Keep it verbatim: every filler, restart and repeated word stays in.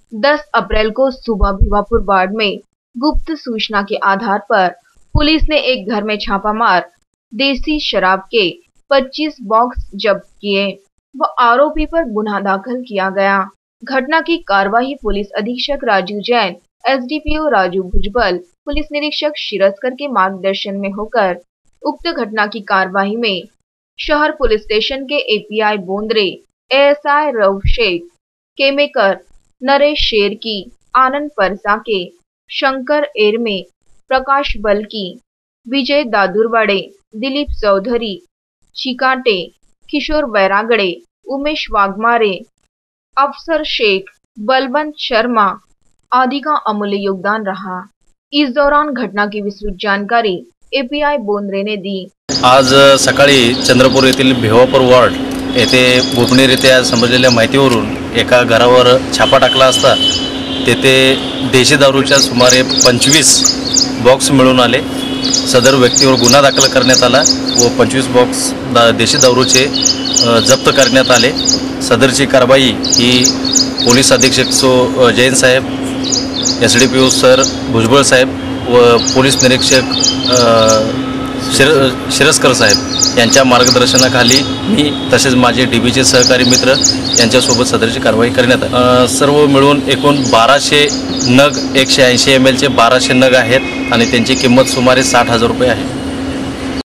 दस अप्रैल को सुबह भिवापुर वार्ड में गुप्त सूचना के आधार पर पुलिस ने एक घर में छापा मार देसी शराब के पच्चीस बॉक्स जब्त किए व आरोपी पर गुनाह दाखिल किया गया। घटना की कार्यवाही पुलिस अधीक्षक राजू जैन, एसडीपीओ राजू भुजबल, पुलिस निरीक्षक शिरस्कर के मार्गदर्शन में होकर उक्त घटना की कार्यवाही में शहर पुलिस स्टेशन के एपीआई बोंद्रे, एएसआई रऊफ शेख, केमेकर, नरेश शेरकी, आनंद परसाके, शंकर एरमे, प्रकाश बलकी, विजय दादुरवाडे, दिलीप चौधरी, चिकाटे, किशोर वैरागड़े, उमेश वाघमारे, अफसर शेख, बलवंत शर्मा आदि का अमूल्य योगदान रहा। इस दौरान घटना की विस्तृत जानकारी एपीआई बोंद्रे ने दी। आज सकाळी चंद्रपूर येथील भिवापूर वार्ड येथे गोपनीयरित्या समजलेल्या माहितीवरून एका घरावर छापा टाकला असता तेथे देशी दारूच्या सुमारे पंचवीस बॉक्स मिळून आले। सदर व्यक्तीवर गुन्हा दाखल करण्यात आला व पंचवीस बॉक्स दा देशी दारूचे जप्त करण्यात आले। सदरची कारवाई ही पोलीस अधीक्षक सो जैन साहेब, एसडीपीओ सर भुजबळ साहेब व पोलीस निरीक्षक शिर शिरस्कर साहेब यांच्या मार्गदर्शनाखाली मी तसेच माझे डीबीचे सहकारी मित्र यांच्यासोबत सदरची कारवाई करण्यात आली। सर्व मिळून एकूण बाराशे नग एकशे ऐंशी एम एलचे बाराशे नग आहेत आणि त्यांची किंमत सुमारे साठ हजार रुपये आहे।